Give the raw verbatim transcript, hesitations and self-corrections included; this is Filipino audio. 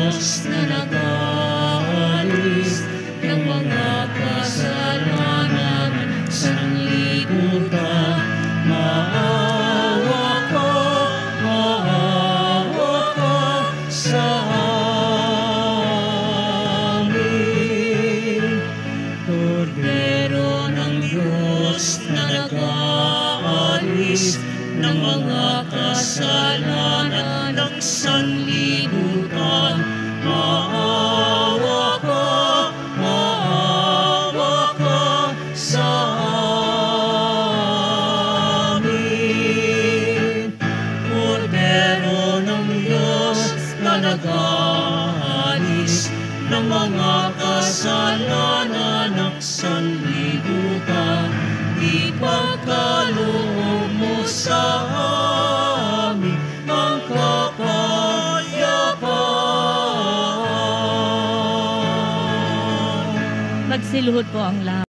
Diyos na nag-aalis ng mga kasalanan ng sanlibutan. Maawa ka, maawa ka sa amin. Kordero ng Diyos na nag-aalis ng mga kasalanan ng sanlibutan. Maawa ka, maawa ka sa amin. Kordero ng Diyos na nag-aalis ng mga kasalanan ng sanlibutan. Ipagkaloob mo sa amin ang kapayapaan. Magsiluhod po ang lahat.